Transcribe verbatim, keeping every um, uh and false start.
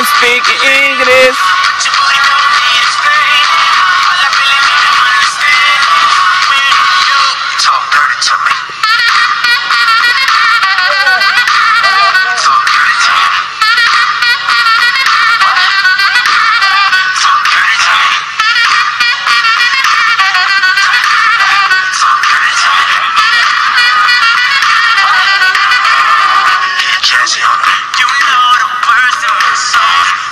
speaking English. Talk dirty to me. Talk dirty to me. Talk dirty to me. Talk dirty to me. Get jazzy on me. You know the words in my song.